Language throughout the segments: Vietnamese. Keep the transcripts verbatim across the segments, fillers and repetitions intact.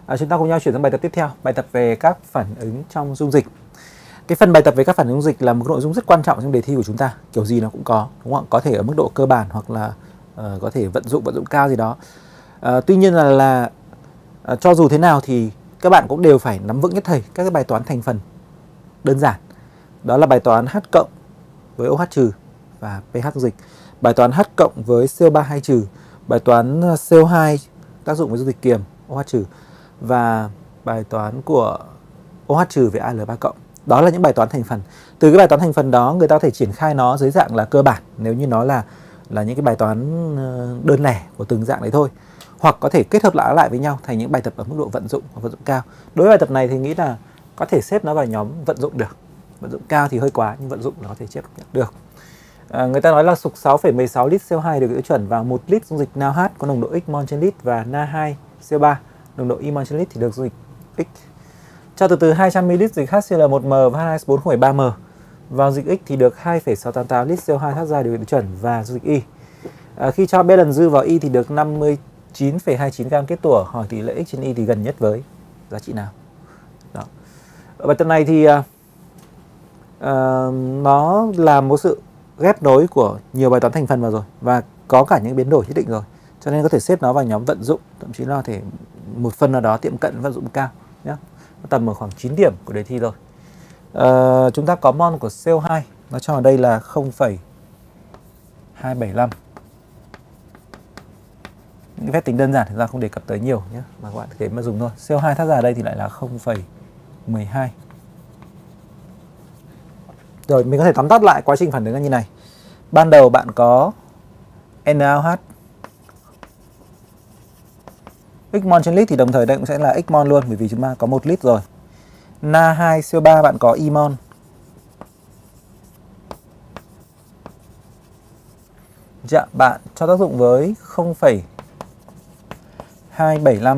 À, chúng ta cùng nhau chuyển sang bài tập tiếp theo, bài tập về các phản ứng trong dung dịch. Cái phần bài tập về các phản ứng dung dịch là một nội dung rất quan trọng trong đề thi của chúng ta, kiểu gì nó cũng có, đúng không? Có thể ở mức độ cơ bản hoặc là uh, có thể vận dụng vận dụng cao gì đó. Uh, tuy nhiên là, là uh, cho dù thế nào thì các bạn cũng đều phải nắm vững nhất thầy các cái bài toán thành phần đơn giản. Đó là bài toán H cộng với OH trừ và pH dung dịch, bài toán H cộng với C O ba hai trừ, bài toán C O hai tác dụng với dung dịch kiềm OH trừ và bài toán của OH trừ với A L ba cộng. Đó là những bài toán thành phần. Từ cái bài toán thành phần đó người ta có thể triển khai nó dưới dạng là cơ bản nếu như nó là là những cái bài toán đơn lẻ của từng dạng đấy thôi, hoặc có thể kết hợp lại lại với nhau thành những bài tập ở mức độ vận dụng hoặc vận dụng cao. Đối với bài tập này thì nghĩ là có thể xếp nó vào nhóm vận dụng được. Vận dụng cao thì hơi quá, nhưng vận dụng là có thể chấp nhận được. À, người ta nói là sục sáu phẩy mười sáu lít C O hai được tiêu chuẩn vào một lít dung dịch NaOH có nồng độ X mol trên lít và Na hai C O ba nồng độ Y mol trên lít thì được dung dịch X. Cho từ từ hai trăm mi li lít dịch HCl một m và H hai S bốn không phẩy ba m vào dịch X thì được hai phẩy sáu tám tám lít C O hai thoát ra được tiêu chuẩn và dung dịch Y. À, khi cho B lần dư vào Y thì được năm mươi chín phẩy hai chín gam kết tủa. Hỏi tỷ lệ X trên Y thì gần nhất với giá trị nào? Đó. Ở bài tập này thì uh, uh, nó là một sự ghép nối của nhiều bài toán thành phần vào rồi và có cả những biến đổi nhất định rồi, cho nên có thể xếp nó vào nhóm vận dụng, thậm chí là có thể một phần nào đó tiệm cận vận dụng cao nhé. Tầm ở khoảng chín điểm của đề thi rồi. À, chúng ta có mol của C O hai, nó cho ở đây là không phẩy hai bảy lăm. Những phép tính đơn giản thì ra không đề cập tới nhiều nhé, mà các bạn thực tế mà dùng thôi. C O hai thoát ra ở đây thì lại là không phẩy mười hai. Rồi mình có thể tóm tắt lại quá trình phản ứng là như này. Ban đầu bạn có NaOH X mol trên lít thì đồng thời đây cũng sẽ là X mol luôn, bởi vì chúng ta có một lít rồi. Na hai C O ba bạn có Y mol. Dạ, bạn cho tác dụng với không phẩy hai bảy lăm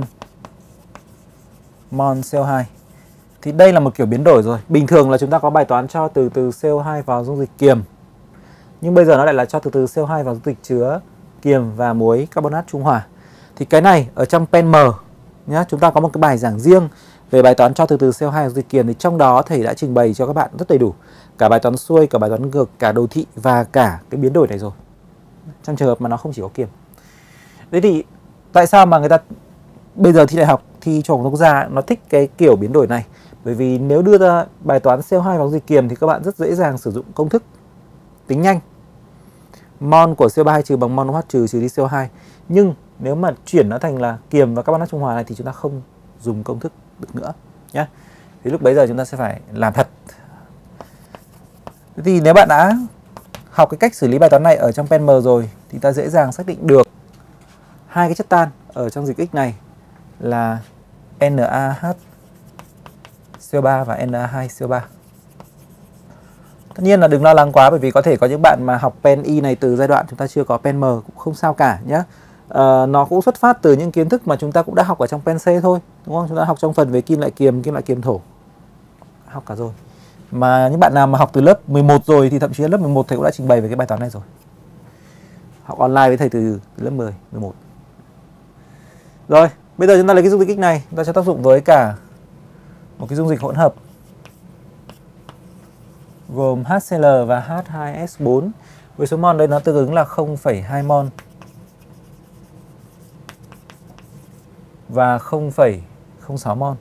mol C O hai. Thì đây là một kiểu biến đổi rồi. Bình thường là chúng ta có bài toán cho từ từ C O hai vào dung dịch kiềm. Nhưng bây giờ nó lại là cho từ từ C O hai vào dung dịch chứa kiềm và muối carbonat trung hòa. Thì cái này ở trong pen M nhá, chúng ta có một cái bài giảng riêng về bài toán cho từ từ C O hai vào dung dịch kiềm, thì trong đó thầy đã trình bày cho các bạn rất đầy đủ cả bài toán xuôi, cả bài toán ngược, cả đồ thị và cả cái biến đổi này rồi, trong trường hợp mà nó không chỉ có kiềm. Thế thì tại sao mà người ta bây giờ thi đại học, thi Trung học quốc gia nó thích cái kiểu biến đổi này? Bởi vì nếu đưa ra bài toán C O hai vào dung dịch kiềm thì các bạn rất dễ dàng sử dụng công thức tính nhanh. Mol của C O ba hai trừ bằng mol OH trừ trừ đi C O hai. Nhưng nếu mà chuyển nó thành là kiềm và carbonat trung hòa này thì chúng ta không dùng công thức được nữa nhé. Thì lúc bấy giờ chúng ta sẽ phải làm thật. Thế thì nếu bạn đã học cái cách xử lý bài toán này ở trong pen M rồi thì ta dễ dàng xác định được hai cái chất tan ở trong dịch X này là NaH C O ba và Na hai C O ba. Tất nhiên là đừng lo lắng quá, bởi vì có thể có những bạn mà học pen Y này từ giai đoạn chúng ta chưa có pen M cũng không sao cả nhé. À, nó cũng xuất phát từ những kiến thức mà chúng ta cũng đã học ở trong pen C thôi, đúng không? Chúng ta học trong phần về kim loại kiềm, kim loại kiềm thổ, học cả rồi. Mà những bạn nào mà học từ lớp mười một rồi thì thậm chí lớp mười một thầy cũng đã trình bày về cái bài toán này rồi. Học online với thầy từ, từ lớp mười, mười một. Rồi, bây giờ chúng ta lấy cái dung dịch X này, chúng ta cho tác dụng với cả một cái dung dịch hỗn hợp gồm HCl và H hai S bốn với số mol đây nó tương ứng là không phẩy hai mol và không phẩy không sáu mol.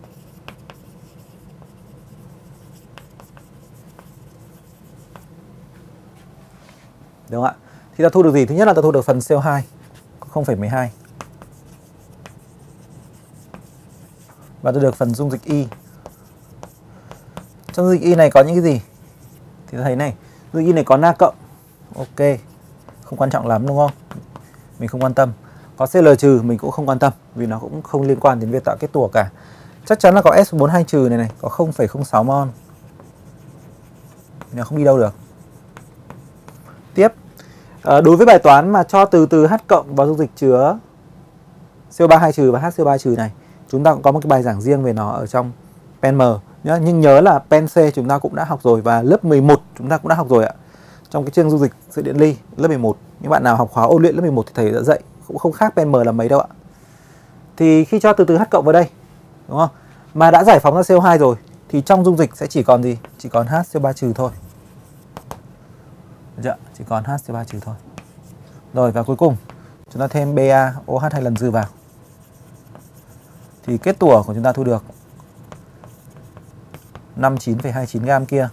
Đúng không ạ? Thì ta thu được gì? Thứ nhất là ta thu được phần C O hai không phẩy mười hai. Và ta được phần dung dịch Y. Trong dung dịch Y này có những cái gì? Thì ta thấy này, dung dịch Y này có Na cộng. Ok, không quan trọng lắm đúng không? Mình không quan tâm. Có Cl trừ mình cũng không quan tâm, vì nó cũng không liên quan đến việc tạo kết tủa cả. Chắc chắn là có S bốn hai trừ này này, có không phẩy không sáu mol. Nó không đi đâu được. Tiếp, à, đối với bài toán mà cho từ từ H cộng vào dung dịch chứa C O ba hai trừ và H C O ba trừ này, chúng ta cũng có một cái bài giảng riêng về nó ở trong pen M nhá. Nhưng nhớ là pen C chúng ta cũng đã học rồi và lớp mười một chúng ta cũng đã học rồi ạ. Trong cái chương dung dịch sự điện ly lớp mười một, những bạn nào học khóa ôn luyện lớp mười một thì thầy đã dạy, cũng không khác pen M là mấy đâu ạ. Thì khi cho từ từ H cộng vào đây đúng không? Mà đã giải phóng ra xê o hai rồi thì trong dung dịch sẽ chỉ còn gì? Chỉ còn H C O ba trừ thôi. Được chưa? Chỉ còn H C O ba trừ thôi. Rồi và cuối cùng chúng ta thêm BaOH hai lần dư vào. Thì kết tủa của chúng ta thu được năm mươi chín phẩy hai chín gam kia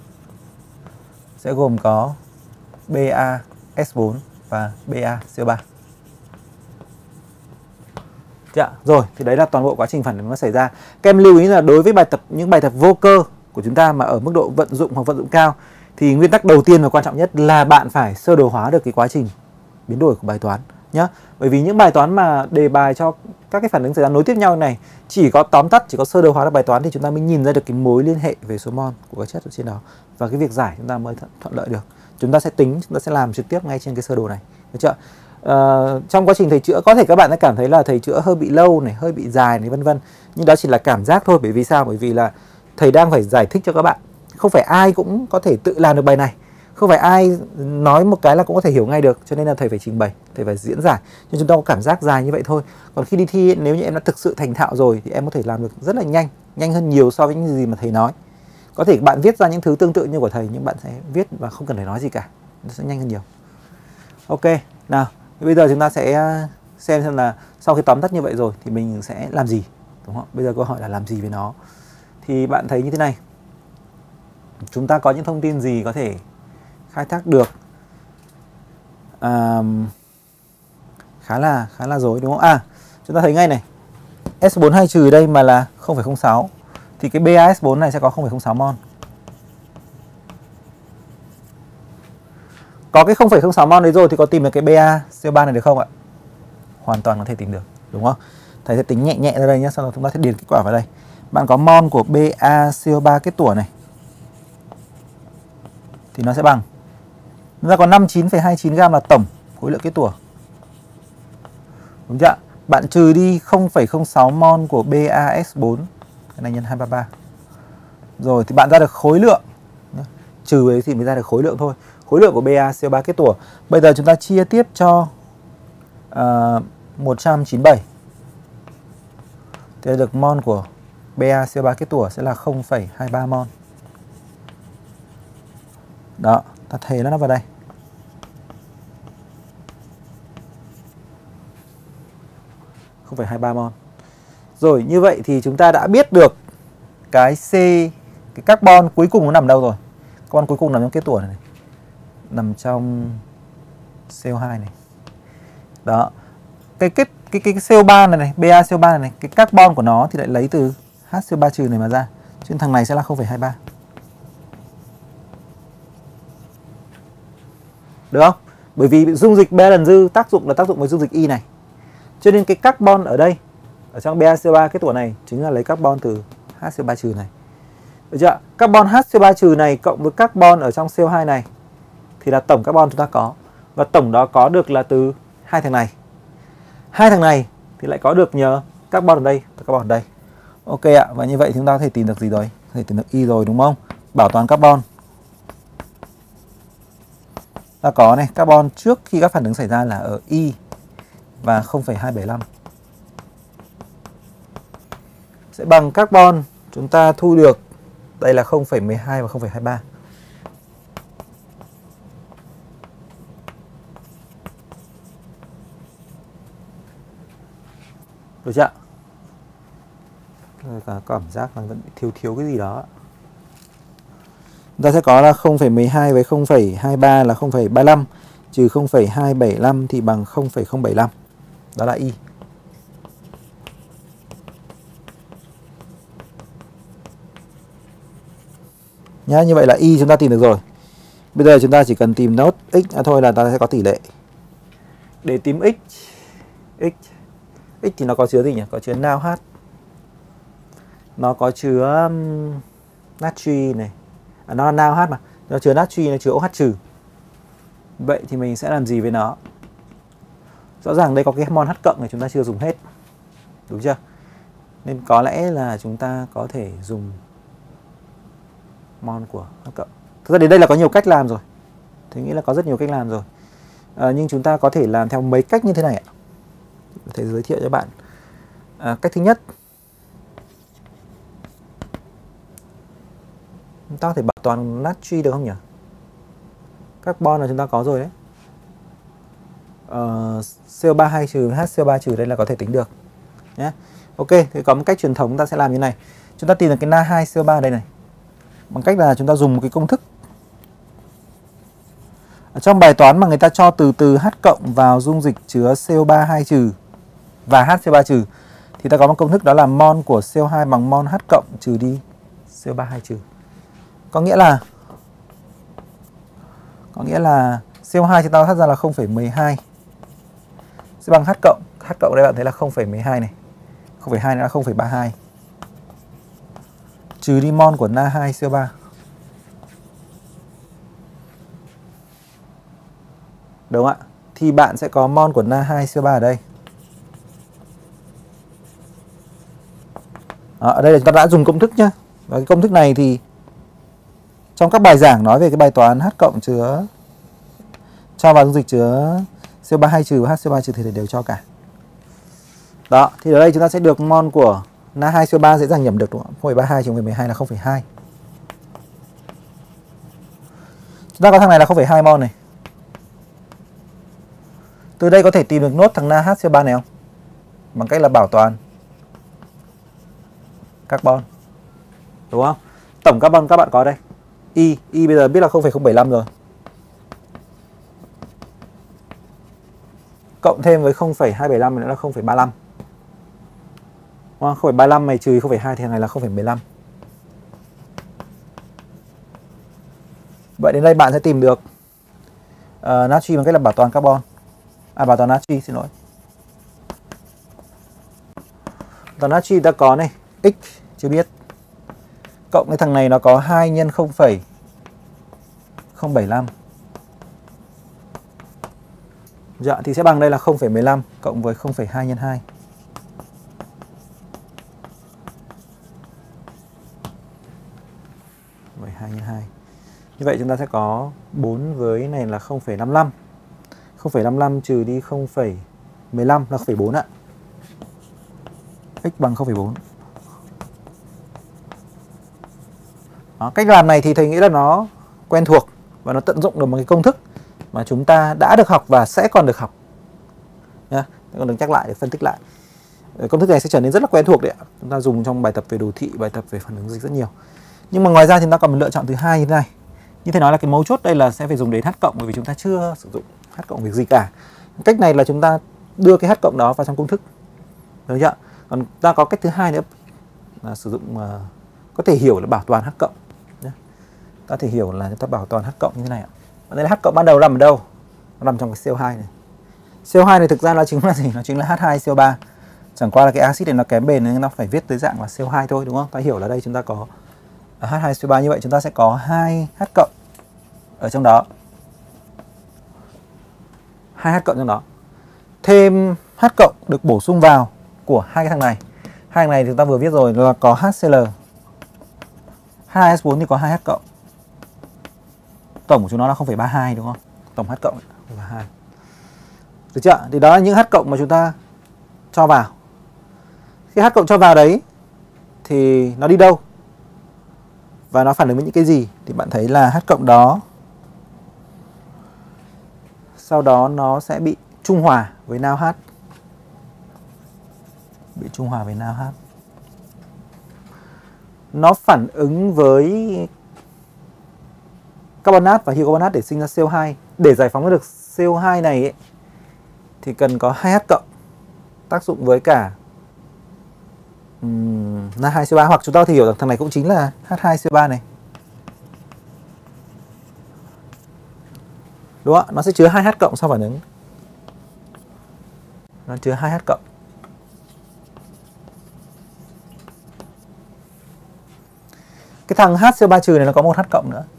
sẽ gồm có BaS bốn và BaCO ba. Dạ, rồi thì đấy là toàn bộ quá trình phản ứng nó xảy ra. Các em lưu ý là đối với bài tập những bài tập vô cơ của chúng ta mà ở mức độ vận dụng hoặc vận dụng cao thì nguyên tắc đầu tiên và quan trọng nhất là bạn phải sơ đồ hóa được cái quá trình biến đổi của bài toán nhé. Bởi vì những bài toán mà đề bài cho các cái phản ứng xảy ra nối tiếp nhau này chỉ có tóm tắt, chỉ có sơ đồ hóa được bài toán thì chúng ta mới nhìn ra được cái mối liên hệ về số mol của các chất ở trên đó và cái việc giải chúng ta mới thuận lợi được. Chúng ta sẽ tính, chúng ta sẽ làm trực tiếp ngay trên cái sơ đồ này, được chưa? Uh, trong quá trình thầy chữa có thể các bạn sẽ cảm thấy là thầy chữa hơi bị lâu này, hơi bị dài này, vân vân. Nhưng đó chỉ là cảm giác thôi. Bởi vì sao? Bởi vì là thầy đang phải giải thích cho các bạn. Không phải ai cũng có thể tự làm được bài này. Không phải ai nói một cái là cũng có thể hiểu ngay được. Cho nên là thầy phải trình bày, thầy phải diễn giải. Nhưng chúng ta có cảm giác dài như vậy thôi. Còn khi đi thi, nếu như em đã thực sự thành thạo rồi thì em có thể làm được rất là nhanh, nhanh hơn nhiều so với những gì mà thầy nói. Có thể bạn viết ra những thứ tương tự như của thầy, nhưng bạn sẽ viết và không cần phải nói gì cả, nó sẽ nhanh hơn nhiều. Ok, nào bây giờ chúng ta sẽ xem xem là sau khi tóm tắt như vậy rồi thì mình sẽ làm gì, đúng không? Bây giờ câu hỏi là làm gì với nó. Thì bạn thấy như thế này, chúng ta có những thông tin gì có thể khai thác được à, khá là khá là dối, đúng không? À, chúng ta thấy ngay này, S bốn hai trừ đây mà là không phẩy không sáu thì cái BaS bốn này sẽ có không phẩy không sáu mol. Có cái không phẩy không sáu mol đấy rồi thì có tìm được cái BaCO ba này được không ạ? Hoàn toàn có thể tìm được, đúng không? Thầy sẽ tính nhẹ nhẹ ra đây nhé, sau đó chúng ta sẽ điền kết quả vào đây. Bạn có mol của BaCO ba kết tủa này thì nó sẽ bằng, chúng ta có năm mươi chín phẩy hai chín gam là tổng khối lượng kết tủa, đúng chưa? Bạn trừ đi không phẩy không sáu mol của BaS bốn, cái này nhân hai trăm ba mươi ba. Rồi thì bạn ra được khối lượng, trừ ấy thì mới ra được khối lượng thôi. Khối lượng của BaCO ba kết tủa. Bây giờ chúng ta chia tiếp cho uh, một trăm chín mươi bảy. Thì được mol của BaCO ba kết tủa sẽ là không phẩy hai ba mol. Đó, ta thề nó vào đây. không phẩy hai ba mol. Rồi, như vậy thì chúng ta đã biết được cái C, cái carbon cuối cùng nó nằm đâu rồi. Carbon cuối cùng nằm trong kết tủa này, này. Nằm trong C O hai này. Đó. Cái kết cái cái, cái C O ba này này, BaCO ba này này, cái carbon của nó thì lại lấy từ H C O ba trừ này mà ra. Cho nên thằng này sẽ là không phẩy hai ba. Được không? Bởi vì dung dịch B lần dư tác dụng là tác dụng với dung dịch Y này. Cho nên cái carbon ở đây, ở trong BaCO ba kết tủa này chính là lấy carbon từ H C O ba trừ này. Được chưa? Carbon H C O ba trừ này cộng với carbon ở trong C O hai này thì là tổng carbon chúng ta có. Và tổng đó có được là từ hai thằng này. Hai thằng này thì lại có được nhờ carbon ở đây và carbon ở đây. Ok ạ, và như vậy chúng ta có thể tìm được gì rồi? Có thể tìm được Y rồi, đúng không? Bảo toàn carbon. Ta có này, carbon trước khi các phản ứng xảy ra là ở Y và không phẩy hai bảy lăm. Sẽ bằng carbon chúng ta thu được đây là không phẩy mười hai và không phẩy hai ba. Được chưa? Cả cảm giác là vẫn thiếu thiếu cái gì đó. Chúng ta sẽ có là không phẩy mười hai với không phẩy hai ba là không phẩy ba lăm, trừ không phẩy hai bảy lăm thì bằng không phẩy không bảy lăm. Đó là Y. Nhá, như vậy là Y chúng ta tìm được rồi. Bây giờ chúng ta chỉ cần tìm nốt X à, thôi là ta sẽ có tỷ lệ. Để tìm X, X, X thì nó có chứa gì nhỉ? Có chứa NaOH. Nó có chứa um, natri này. À, nó là NaOH mà. Nó chứa natri, nó chứa OH trừ. Vậy thì mình sẽ làm gì với nó? Rõ ràng đây có cái mol H cộng này chúng ta chưa dùng hết. Đúng chưa? Nên có lẽ là chúng ta có thể dùng mol của H cộng. Thực ra đến đây là có nhiều cách làm rồi. Tôi nghĩ là có rất nhiều cách làm rồi. À, nhưng chúng ta có thể làm theo mấy cách như thế này ạ. Thầy giới thiệu cho bạn. À, cách thứ nhất Chúng ta có thể bảo toàn natri được không nhỉ? Carbon là chúng ta có rồi đấy. Ờ, C O ba hai trừ H C O ba trừ đây là có thể tính được nhé. Ok, thì có một cách truyền thống chúng ta sẽ làm như này. Chúng ta tìm được cái Na hai C O ba đây này, bằng cách là chúng ta dùng một cái công thức. Ở trong bài toán mà người ta cho từ từ H cộng vào dung dịch chứa C O ba hai trừ và H C O ba trừ, thì ta có một công thức đó là mol của C O hai bằng mol H cộng trừ đi C O ba hai trừ. Có nghĩa là có nghĩa là C O hai chúng ta thắt ra là không phẩy mười hai sẽ bằng H cộng. H cộng đây bạn thấy là không phẩy mười hai này, không phẩy hai nữa là không phẩy ba hai, trừ đi mol của Na hai C O ba. Đúng không ạ? Thì bạn sẽ có mol của Na hai C O ba ở đây. Đó, ở đây là chúng ta đã dùng công thức nhá. Và cái công thức này thì trong các bài giảng nói về cái bài toán H cộng chứa cho vào dung dịch chứa C O ba hai trừ và H C O ba trừ thì đều cho cả. Đó, thì ở đây chúng ta sẽ được mol của Na hai C O ba dễ dàng nhẩm được đúng không? không phẩy ba hai trừ mười hai là không phẩy hai. Chúng ta có thằng này là không phẩy hai mol này. Từ đây có thể tìm được nốt thằng Na H C O ba này không? Bằng cách là bảo toàn carbon. Đúng không? Tổng carbon các bạn có đây. Y, Y bây giờ biết là không phẩy không bảy lăm rồi. Cộng thêm với không phẩy hai bảy lăm nữa là không phẩy ba lăm. không phẩy ba lăm này trừ không phẩy hai thì thằng này là không phẩy mười lăm. Vậy đến đây bạn sẽ tìm được uh, natri bằng cách là bảo toàn carbon. À, bảo toàn natri, xin lỗi. Bảo toàn natri ta có này, x chưa biết. Cộng cái thằng này nó có hai nhân không phẩy không bảy lăm. Dạ, thì sẽ bằng đây là không phẩy mười lăm cộng với không phẩy hai nhân hai. mười hai nhân hai. Như vậy chúng ta sẽ có bốn với này là không phẩy năm mươi lăm. không phẩy năm mươi lăm trừ đi không phẩy mười lăm là không phẩy bốn ạ. X bằng không phẩy bốn. Đó, cách làm này thì thầy nghĩ là nó quen thuộc và nó tận dụng được một cái công thức mà chúng ta đã được học và sẽ còn được học nhá. Còn được nhắc lại để phân tích lại. Công thức này sẽ trở nên rất là quen thuộc đấy ạ. Chúng ta dùng trong bài tập về đồ thị, bài tập về phản ứng dịch rất nhiều. Nhưng mà ngoài ra thì chúng ta còn một lựa chọn thứ hai như thế này. Như thế nói là cái mấu chốt đây là sẽ phải dùng đến H cộng, bởi vì chúng ta chưa sử dụng H cộng việc gì cả. Cách này là chúng ta đưa cái H cộng đó vào trong công thức. Được chưa? Còn ta có cách thứ hai nữa là sử dụng uh, có thể hiểu là bảo toàn H cộng. Nhé. Ta có thể hiểu là chúng ta bảo toàn H cộng như thế này ạ. Và đây là H cộng ban đầu nằm ở đâu? Nó nằm trong cái C O hai này. C O hai này thực ra nó chính là gì? Nó chính là H hai C O ba. Chẳng qua là cái axit này nó kém bền nên nó phải viết tới dạng là C O hai thôi, đúng không? Ta hiểu là đây chúng ta có H hai C O ba, như vậy chúng ta sẽ có hai H cộng ở trong đó. hai H cộng trong đó. Thêm H cộng được bổ sung vào của hai cái thằng này. Hai thằng này thì chúng ta vừa viết rồi là có HCl. H hai S bốn thì có hai H cộng. Tổng của chúng nó là không phẩy ba hai đúng không? Tổng H cộng là hai. Được chưa? Thì đó là những H cộng mà chúng ta cho vào. Khi H cộng cho vào đấy thì nó đi đâu? Và nó phản ứng với những cái gì? Thì bạn thấy là H cộng đó sau đó nó sẽ bị trung hòa với NaOH. Bị trung hòa với NaOH. Nó phản ứng với carbonat và hydrocarbonat để sinh ra C O hai. Để giải phóng được C O hai này ấy, thì cần có hai H cộng tác dụng với cả um, Na hai C O ba, hoặc chúng ta có thể hiểu rằng thằng này cũng chính là H hai C O ba này. Đúng không? Nó sẽ chứa hai H cộng sau phản ứng. Nó chứa hai H cộng. Cái thằng H C O ba trừ này nó có một H cộng nữa.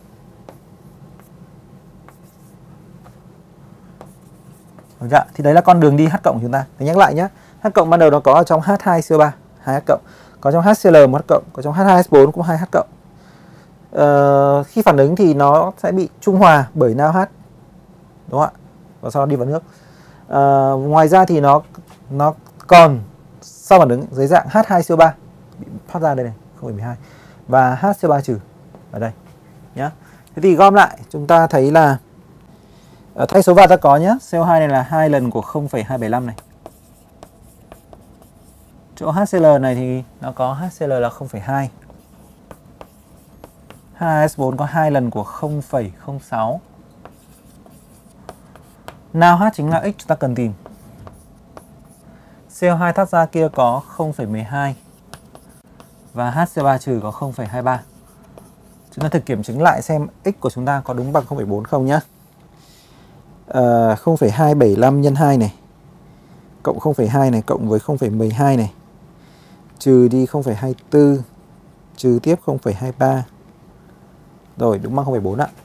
Được chưa? Thì đấy là con đường đi H cộng của chúng ta. Để nhắc lại nhé. H cộng ban đầu nó có ở trong H hai C O ba, hai H cộng. Có trong HCl một H cộng, có trong H hai S bốn cũng hai H cộng. Ờ, khi phản ứng thì nó sẽ bị trung hòa bởi NaOH. Đúng không ạ? Và sau đó đi vào nước. Ờ, ngoài ra thì nó nó còn sau phản ứng dưới dạng H hai C O ba bị thoát ra đây này, không phẩy mười hai. Và H C O ba trừ ở đây. nhá. Thế thì gom lại chúng ta thấy là ở thay số vào ta có nhá, xê o hai này là hai lần của không phẩy hai bảy lăm này. Chỗ hát xê lờ này thì nó có hát xê lờ là không phẩy hai. H hai S bốn có hai lần của không phẩy không sáu. Nào H chính là x chúng ta cần tìm. xê o hai thoát ra kia có không phẩy mười hai và hát xê ba trừ có không phẩy hai ba. Chúng ta thử kiểm chứng lại xem x của chúng ta có đúng bằng không phẩy bốn không nhá. À, không phẩy hai bảy lăm nhân hai này cộng không phẩy hai này cộng với không phẩy mười hai này trừ đi không phẩy hai tư trừ tiếp không phẩy hai ba. Rồi, đúng bằng không phẩy bốn ạ.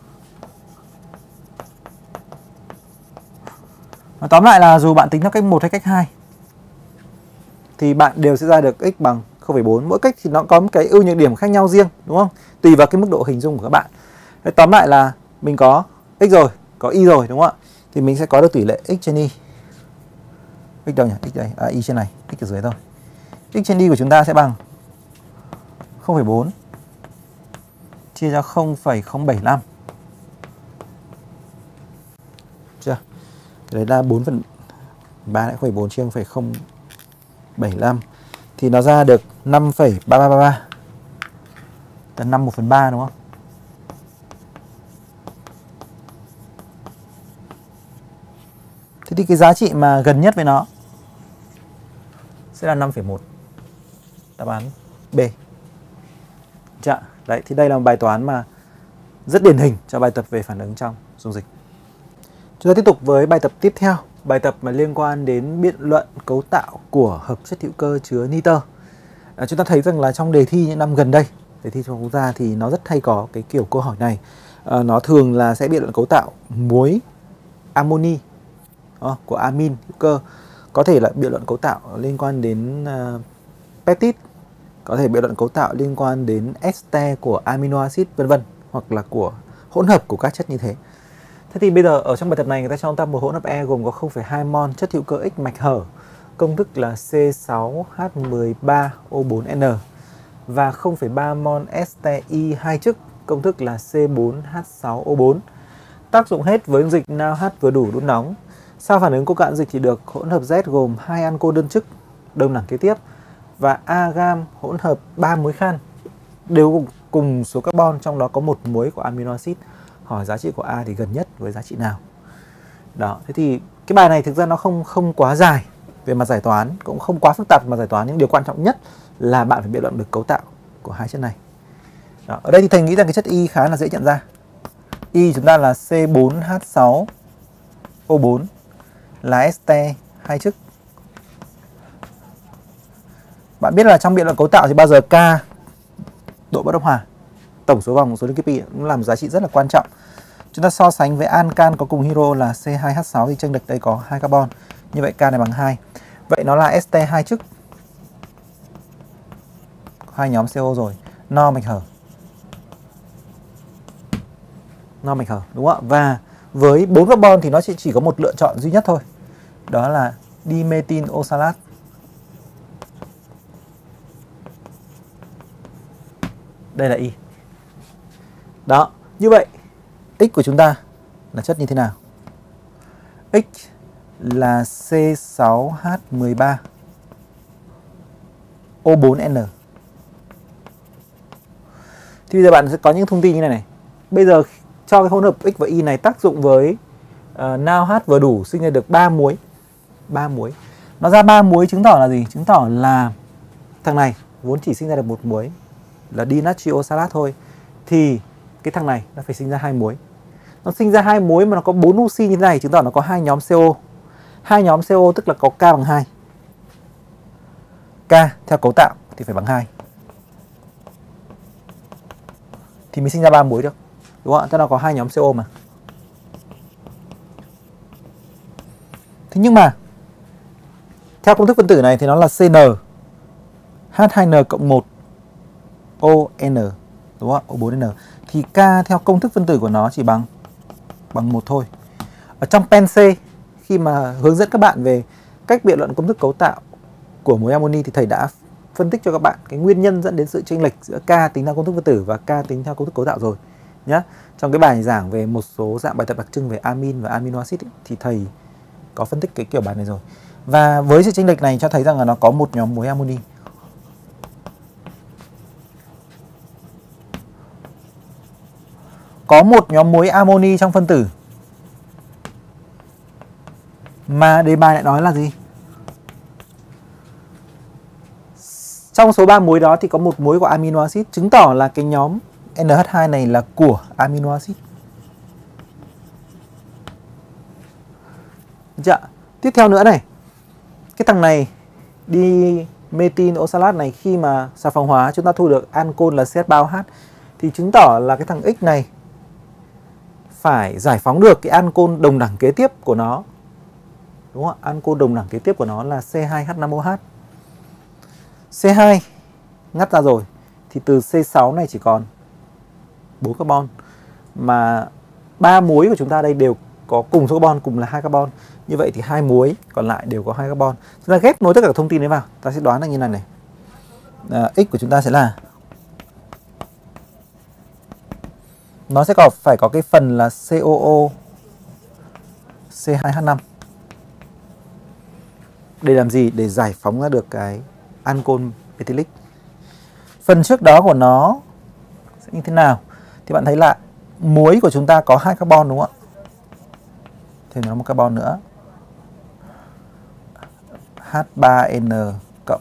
Nói tóm lại là dù bạn tính theo cách một hay cách hai thì bạn đều sẽ ra được x bằng không phẩy bốn. Mỗi cách thì nó có một cái ưu nhược điểm khác nhau riêng, đúng không? Tùy vào cái mức độ hình dung của các bạn. Thế tóm lại là mình có x rồi, có y rồi, đúng không ạ? Thì mình sẽ có được tỷ lệ x trên y. X đâu nhỉ? X đây, à, y trên này, x ở dưới thôi. X trên y của chúng ta sẽ bằng không phẩy bốn chia cho không phẩy không bảy lăm. Chưa? Đấy là bốn phần ba lại không phẩy bốn chia không phẩy không bảy lăm thì nó ra được năm phẩy ba ba ba ba. Là năm một phần ba đúng không? Thế thì cái giá trị mà gần nhất với nó sẽ là năm phẩy một. Đáp án B. Dạ, đấy thì đây là một bài toán mà rất điển hình cho bài tập về phản ứng trong dung dịch. Chúng ta tiếp tục với bài tập tiếp theo, bài tập mà liên quan đến biện luận cấu tạo của hợp chất hữu cơ chứa nitơ. À, chúng ta thấy rằng là trong đề thi những năm gần đây, đề thi trong quốc gia thì nó rất hay có cái kiểu câu hỏi này. À, nó thường là sẽ biện luận cấu tạo muối amoni à, của amin hữu cơ, có thể là biện luận cấu tạo liên quan đến uh, peptide, có thể biện luận cấu tạo liên quan đến ester của amino acid vân vân, hoặc là của hỗn hợp của các chất như thế. Thế thì bây giờ ở trong bài tập này người ta cho chúng ta một hỗn hợp E gồm có không phẩy hai mol chất hữu cơ X mạch hở, công thức là C sáu H mười ba O bốn N và không phẩy ba mol ester Y hai chức, công thức là C bốn H sáu O bốn. Tác dụng hết với dung dịch nào H vừa đủ đun nóng. Sau phản ứng cô cạn dịch thì được hỗn hợp Z gồm hai ancol đơn chức đông đẳng kế tiếp và A gam hỗn hợp ba muối khan đều cùng, cùng số carbon, trong đó có một muối của amino acid. Hỏi giá trị của A thì gần nhất với giá trị nào. Đó, thế thì cái bài này thực ra nó không không quá dài về mặt giải toán, cũng không quá phức tạp mà giải toán, nhưng điều quan trọng nhất là bạn phải biện luận được cấu tạo của hai chất này. Đó, ở đây thì thầy nghĩ rằng cái chất Y khá là dễ nhận ra. Y chúng ta là C bốn H sáu O bốn là ester hai chức. Bạn biết là trong biện luận cấu tạo thì bao giờ K độ bất động hòa, tổng số vòng số liên kết pi cũng là một giá trị rất là quan trọng. Chúng ta so sánh với ancan có cùng hydro là C hai H sáu thì chênh lệch đây có hai carbon. Như vậy K này bằng hai. Vậy nó là ester hai chức. Có hai nhóm CO rồi. No mạch hở. No mạch hở, đúng không ạ? Và với bốn carbon thì nó chỉ, chỉ có một lựa chọn duy nhất thôi. Đó là dimethyl oxalat. Đây là Y. Đó, như vậy X của chúng ta là chất như thế nào? X là C sáu H mười ba O bốn N. Thì bây giờ bạn sẽ có những thông tin như này này. Bây giờ cho cái hỗn hợp X và Y này tác dụng với uh, nào H vừa đủ sinh ra được ba muối. ba muối. Nó ra ba muối chứng tỏ là gì? Chứng tỏ là thằng này vốn chỉ sinh ra được một muối là dinatrio-oxalat thôi, thì cái thằng này nó phải sinh ra hai muối. Nó sinh ra hai muối mà nó có bốn oxy như thế này, chứng tỏ nó có hai nhóm CO. Hai nhóm CO tức là có K bằng hai. K theo cấu tạo thì phải bằng hai. Thì mới sinh ra ba muối được. Đúng không ạ? Tức là có hai nhóm CO mà. Thế nhưng mà theo công thức phân tử này thì nó là C N H hai N cộng một O N, đúng không? O bốn N. Thì K theo công thức phân tử của nó chỉ bằng bằng một thôi. Ở trong pen C, khi mà hướng dẫn các bạn về cách biện luận công thức cấu tạo của muối amoni thì thầy đã phân tích cho các bạn cái nguyên nhân dẫn đến sự chênh lệch giữa K tính theo công thức phân tử và K tính theo công thức cấu tạo rồi. nhá. Trong cái bài giảng về một số dạng bài tập đặc trưng về amin và amino acid ấy, thì thầy có phân tích cái kiểu bài này rồi. Và với sự chênh lệch này cho thấy rằng là nó có một nhóm muối amoni. Có một nhóm muối amoni trong phân tử. Mà đề bài lại nói là gì? Trong số ba muối đó thì có một muối của amino acid, chứng tỏ là cái nhóm en hát hai này là của amino acid. Dạ. Tiếp theo nữa này, cái thằng này đi methyl oxalat này, khi mà xà phòng hóa chúng ta thu được ancol là xê hát ba ô hát, thì chứng tỏ là cái thằng X này phải giải phóng được cái ancol đồng đẳng kế tiếp của nó. Đúng không ạ? Ancol đồng đẳng kế tiếp của nó là xê hai hát năm ô hát. xê hai ngắt ra rồi thì từ xê sáu này chỉ còn bốn carbon, mà ba muối của chúng ta đây đều có cùng số carbon, cùng là hai carbon. Như vậy thì hai muối còn lại đều có hai carbon. Chúng ta ghép nối tất cả thông tin đấy vào, ta sẽ đoán là như này này. À, X của chúng ta sẽ là, nó sẽ có phải có cái phần là xê o o xê hai hát năm. Để làm gì? Để giải phóng ra được cái ancol methylic. Phần trước đó của nó sẽ như thế nào? Thì bạn thấy là muối của chúng ta có hai carbon đúng không ạ? Thêm nó một carbon nữa. hát ba en cộng.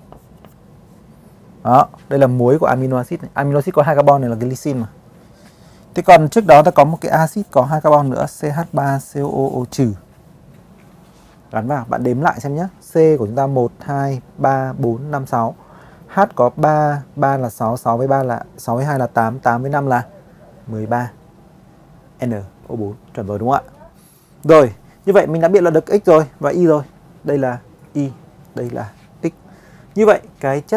Đó, đây là muối của amino acid. Amino acid có hai carbon này là glycine mà. Thế còn trước đó ta có một cái axit có hai carbon nữa, xê hát ba xê o o trừ. Gắn vào, bạn đếm lại xem nhé. C của chúng ta một, hai, ba, bốn, năm, sáu. H có ba, ba là sáu, sáu với ba là sáu với hai là tám, tám với năm là mười ba. N O bốn, chuẩn rồi đúng không ạ? Rồi, như vậy mình đã biện luận được X rồi và Y rồi. Đây là Y, đây là X. Như vậy cái chất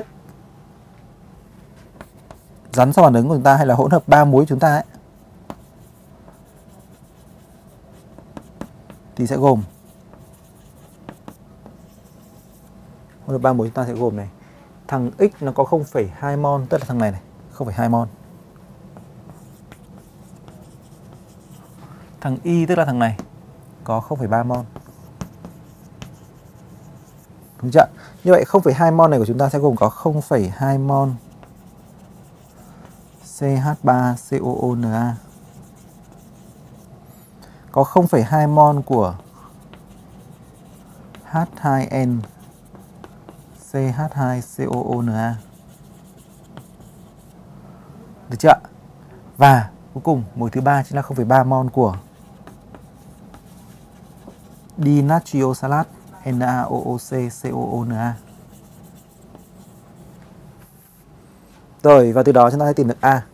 rắn sau phản ứng của chúng ta hay là hỗn hợp ba muối của chúng ta ấy, thì sẽ gồm hỗn hợp ba muối chúng ta sẽ gồm này. Thằng X nó có không phẩy hai mol, tức là thằng này này, không phẩy hai mol. Thằng Y tức là thằng này có không phẩy ba mol. Đúng chưa? Như vậy không phẩy hai mol này của chúng ta sẽ gồm có không phẩy hai mol xê hát ba xê o o en a. Có không phẩy hai mol của H hai N xê hát hai xê o o en a. Được chưa? Và cuối cùng mối thứ ba chính là không phẩy ba mol của dinatriosalat NaOOC xê o o en a. Rồi, và từ đó chúng ta sẽ tìm được A.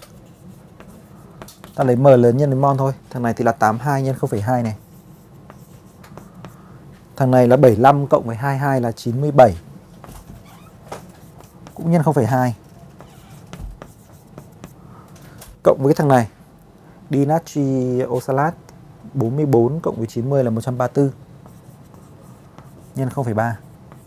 Ta lấy M lớn nhân với mol thôi. Thằng này thì là tám mươi hai nhân không phẩy hai này. Thằng này là bảy mươi lăm cộng với hai mươi hai là chín mươi bảy. Cũng nhân không phẩy hai. Cộng với cái thằng này, dinatriosalat bốn mươi bốn cộng với chín mươi là một trăm ba mươi tư. Nhân không phẩy ba.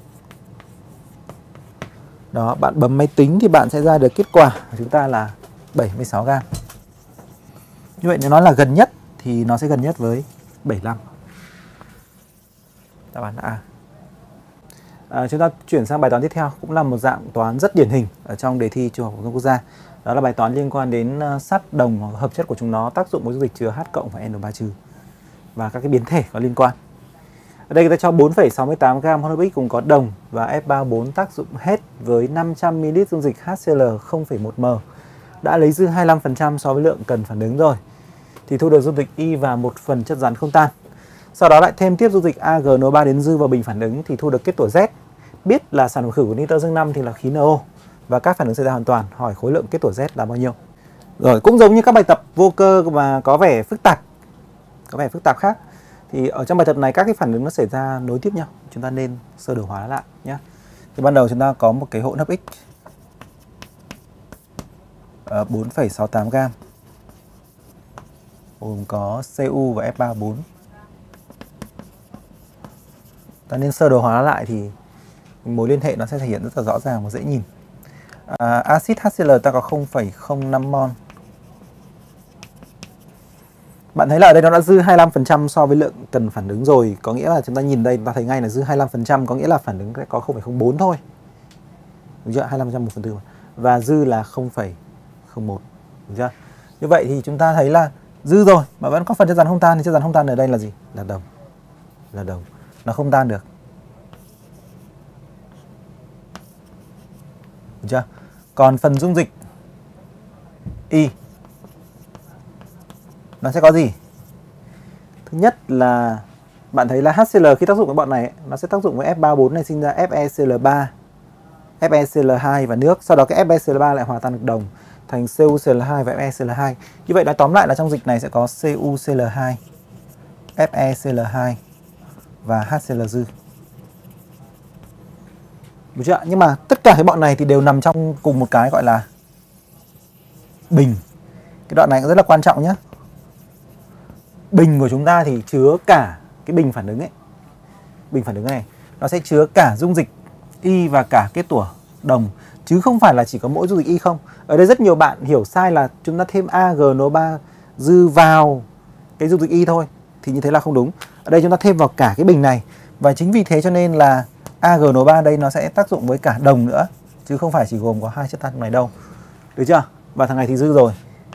Đó, bạn bấm máy tính thì bạn sẽ ra được kết quả của chúng ta là bảy mươi sáu gam. Như vậy nếu nó là gần nhất thì nó sẽ gần nhất với bảy mươi lăm. Đáp án là A. À, chúng ta chuyển sang bài toán tiếp theo, cũng là một dạng toán rất điển hình ở trong đề thi Trung học phổ thông quốc gia. Đó là bài toán liên quan đến sắt, đồng hoặc hợp chất của chúng nó, tác dụng của dung dịch chứa H cộng và N ba trừ và các cái biến thể có liên quan. Ở đây người ta cho bốn phẩy sáu mươi tám gam hỗn hợp X cùng có đồng và F ba mươi bốn tác dụng hết với năm trăm mi li lít dung dịch HCl không phẩy một mol. Đã lấy dư hai mươi lăm phần trăm so với lượng cần phản ứng rồi. Thì thu được dung dịch Y và một phần chất rắn không tan. Sau đó lại thêm tiếp dung dịch a giê en o ba đến dư vào bình phản ứng thì thu được kết tủa Z. Biết là sản phẩm khử của nitơ dương năm thì là khí NO và các phản ứng xảy ra hoàn toàn, hỏi khối lượng kết tủa Z là bao nhiêu. Rồi, cũng giống như các bài tập vô cơ mà có vẻ phức tạp, có vẻ phức tạp khác, thì ở trong bài tập này các cái phản ứng nó xảy ra nối tiếp nhau, chúng ta nên sơ đồ hóa lại nhé. Thì ban đầu chúng ta có một cái hỗn hợp X bốn phẩy sáu mươi tám gam gồm có Cu và F ba mươi bốn. Ta nên sơ đồ hóa lại thì mối liên hệ nó sẽ thể hiện rất là rõ ràng và dễ nhìn. À, axit HCl ta có không phẩy không năm mol. Bạn thấy là ở đây nó đã dư hai mươi lăm phần trăm so với lượng cần phản ứng rồi. Có nghĩa là chúng ta nhìn đây, chúng ta thấy ngay là dư hai mươi lăm phần trăm, có nghĩa là phản ứng sẽ có không phẩy không bốn thôi. Đúng chưa? hai mươi lăm phần trăm một phần tư. Và dư là không phẩy không một. Đúng chưa? Như vậy thì chúng ta thấy là dư rồi mà vẫn có phần chất rắn không tan, thì chất rắn không tan ở đây là gì? Là đồng. Là đồng. Nó không tan được. Đúng chưa? Còn phần dung dịch Y nó sẽ có gì? Thứ nhất là bạn thấy là hát xê lờ khi tác dụng với bọn này ấy, nó sẽ tác dụng với F ba bốn này, sinh ra F e xê lờ ba, F e xê lờ hai và nước. Sau đó cái F e xê lờ ba lại hòa tan được đồng thành xê u xê lờ hai và F e xê lờ hai. Như vậy nói tóm lại là trong dịch này sẽ có xê u xê lờ hai, F e xê lờ hai và HCl dư. Được chưa? Nhưng mà tất cả cái bọn này thì đều nằm trong cùng một cái gọi là bình. Cái đoạn này cũng rất là quan trọng nhé. Bình của chúng ta thì chứa cả cái bình phản ứng ấy. Bình phản ứng này nó sẽ chứa cả dung dịch Y và cả kết tủa đồng, chứ không phải là chỉ có mỗi dung dịch Y không. Ở đây rất nhiều bạn hiểu sai là chúng ta thêm a giê en o ba dư vào cái dung dịch Y thôi, thì như thế là không đúng. Ở đây chúng ta thêm vào cả cái bình này, và chính vì thế cho nên là a giê en o ba đây nó sẽ tác dụng với cả đồng nữa, chứ không phải chỉ gồm có hai chất tan này đâu. Được chưa? Và thằng này thì dư rồi,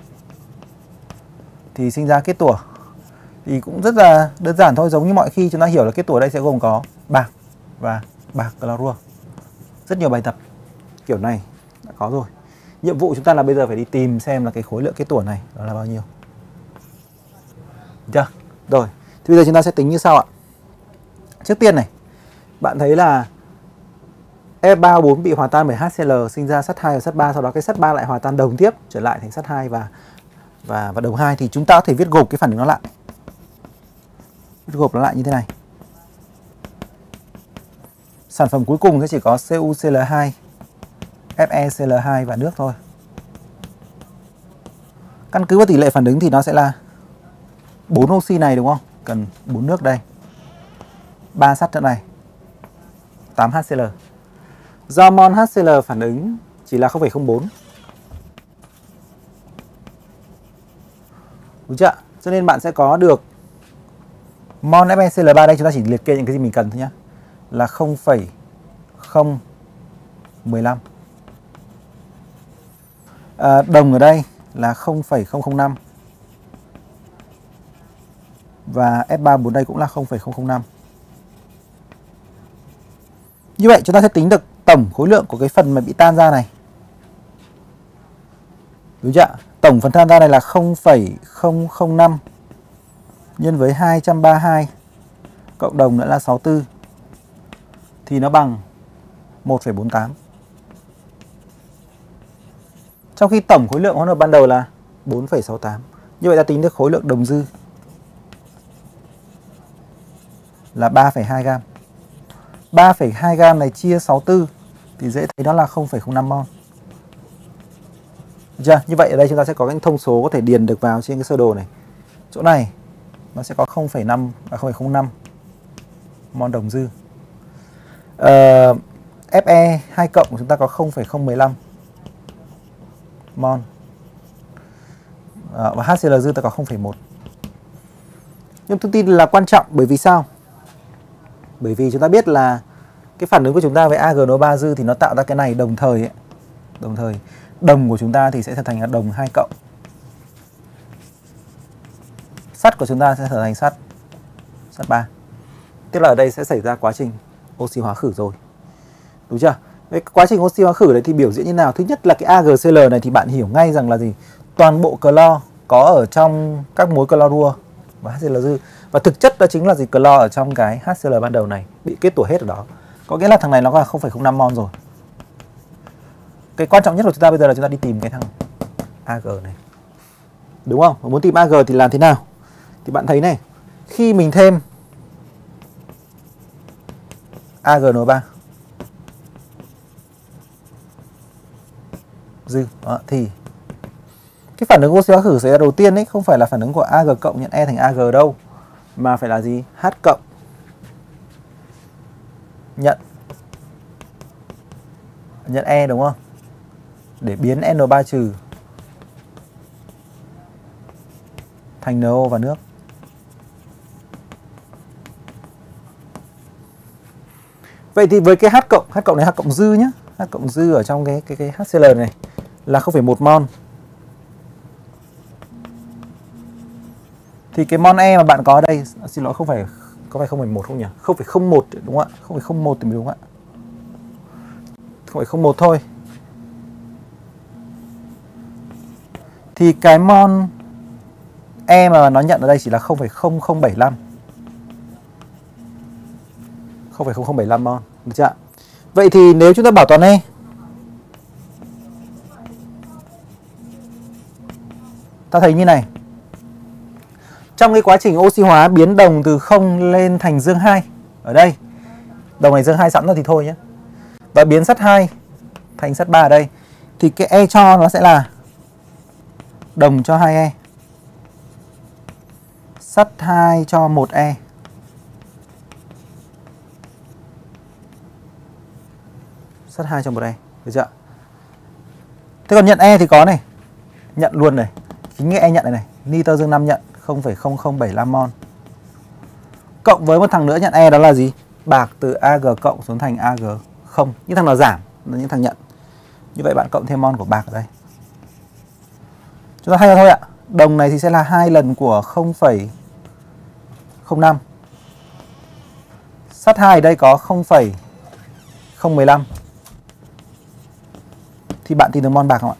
thì sinh ra kết tủa. Thì cũng rất là đơn giản thôi, giống như mọi khi chúng ta hiểu là kết tủa đây sẽ gồm có bạc và bạc clorua. Rất nhiều bài tập kiểu này đã có rồi. Nhiệm vụ chúng ta là bây giờ phải đi tìm xem là cái khối lượng kết tủa này đó là bao nhiêu. Được chưa? Rồi, thì bây giờ chúng ta sẽ tính như sau ạ. Trước tiên này, bạn thấy là F ba O bốn bị hòa tan bởi HCl sinh ra sắt hai và sắt ba, sau đó cái sắt ba lại hòa tan đồng tiếp trở lại thành sắt hai và và và đồng hai, thì chúng ta có thể viết gộp cái phản ứng nó lại. Viết gộp nó lại như thế này. Sản phẩm cuối cùng sẽ chỉ có xê u xê lờ hai, F e xê lờ hai và nước thôi. Căn cứ vào tỷ lệ phản ứng thì nó sẽ là bốn oxy này đúng không? Cần bốn nước đây. ba sắt chỗ này. tám HCl. Do mol HCl phản ứng chỉ là không phẩy không bốn. Đúng chưa? Cho nên bạn sẽ có được mol F e xê lờ ba đây, chúng ta chỉ liệt kê những cái gì mình cần thôi nhé. Là không phẩy không một lăm. À, đồng ở đây là không phẩy không không năm. Và F ba O bốn đây cũng là không phẩy không không năm. Như vậy chúng ta sẽ tính được tổng khối lượng của cái phần mà bị tan ra này. Đúng chưa? Tổng phần tan ra này là không phẩy không không năm nhân với hai trăm ba mươi hai cộng đồng nữa là sáu mươi tư thì nó bằng một phẩy bốn tám. Trong khi tổng khối lượng hỗn hợp ban đầu là bốn phẩy sáu tám. Như vậy ta tính được khối lượng đồng dư là ba phẩy hai gam. ba phẩy hai gam này chia sáu mươi tư thì dễ thấy đó là không phẩy không năm mol. Được chưa? Như vậy ở đây chúng ta sẽ có những thông số có thể điền được vào trên cái sơ đồ này. Chỗ này nó sẽ có không phẩy năm và không phẩy không năm mol đồng dư. Uh, Fe hai cộng của chúng ta có không phẩy không một lăm mol. Uh, và HCl dư ta có không phẩy một. Nhưng thông tin là quan trọng bởi vì sao? Bởi vì chúng ta biết là cái phản ứng của chúng ta với a giê en o ba dư thì nó tạo ra cái này đồng thời ấy. Đồng thời đồng của chúng ta thì sẽ trở thành là đồng hai cộng. Sắt của chúng ta sẽ trở thành sắt sắt ba. Tức là ở đây sẽ xảy ra quá trình oxy hóa khử rồi. Đúng chưa? Cái quá trình oxy hóa khử đấy thì biểu diễn như nào? Thứ nhất là cái a giê xê lờ này thì bạn hiểu ngay rằng là gì? Toàn bộ clo có ở trong các mối clorua và HCl dư. Và thực chất đó chính là gì? Clo ở trong cái HCl ban đầu này bị kết tủa hết ở đó. Có nghĩa là thằng này nó là không phẩy không năm mol rồi. Cái quan trọng nhất của chúng ta bây giờ là chúng ta đi tìm cái thằng a giê này. Đúng không? Và muốn tìm a giê thì làm thế nào? Thì bạn thấy này, khi mình thêm a giê en o ba dư đó, thì cái phản ứng oxy hóa khử xảy ra đầu tiên ấy không phải là phản ứng của Ag cộng nhận E thành Ag đâu, mà phải là gì? H cộng nhận nhận E đúng không? Để biến en o ba trừ thành en o và nước. Vậy thì với cái H cộng, H cộng này H cộng dư nhé. H cộng dư ở trong cái cái cái hát xê lờ này là không phẩy một mol. Thì cái mol E mà bạn có ở đây, xin lỗi, không phải có phải không phẩy một không nhỉ? không phẩy không một đúng không ạ? không phẩy không một thì mới đúng ạ. không phẩy không một thôi. Thì cái mol E mà nó nhận ở đây chỉ là không phẩy không không bảy lăm. không phẩy không không bảy lăm mol, được chưa ạ? Vậy thì nếu chúng ta bảo toàn E, ta thấy như này. Trong cái quá trình oxy hóa biến đồng từ không lên thành dương hai, ở đây đồng này dương hai sẵn rồi thì thôi nhé, và biến sắt hai thành sắt ba ở đây, thì cái E cho nó sẽ là đồng cho hai E, sắt hai cho một E, sắt hai cho một E, được chưa? Thế còn nhận E thì có này, nhận luôn này, chính cái E nhận này này, nitơ dương năm nhận không phẩy không không bảy lăm mol. Cộng với một thằng nữa nhận E, đó là gì? Bạc từ Ag cộng xuống thành Ag không. Những thằng nào giảm là những thằng nhận. Như vậy bạn cộng thêm mol của bạc ở đây. Chúng ta thay ra thôi ạ. Đồng này thì sẽ là hai lần của không phẩy không năm. Sắt hai ở đây có không phẩy không một lăm. Thì bạn tìm được mol bạc không ạ?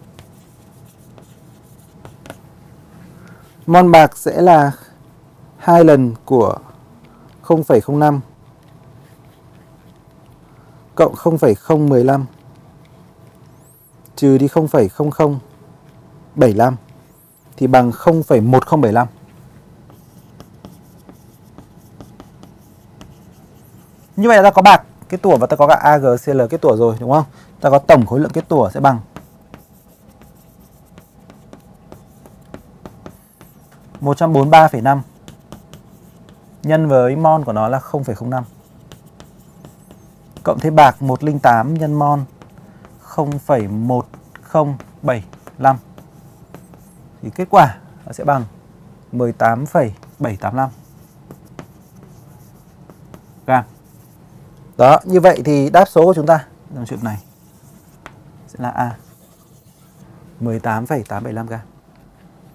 Mol bạc sẽ là hai lần của không phẩy không năm cộng không phẩy không một lăm trừ đi không phẩy không không bảy lăm thì bằng không phẩy một không bảy lăm. Như vậy là ta có bạc kết tủa và ta có cả AgCl kết tủa rồi, đúng không? Ta có tổng khối lượng kết tủa sẽ bằng một trăm bốn mươi ba phẩy năm nhân với mol của nó là không phẩy không năm cộng thêm bạc một trăm lẻ tám nhân mol không phẩy một không bảy lăm, thì kết quả nó sẽ bằng mười tám phẩy bảy tám lăm gam. Đó, như vậy thì đáp số của chúng ta trong trường này sẽ là A, mười tám phẩy tám bảy lăm gam.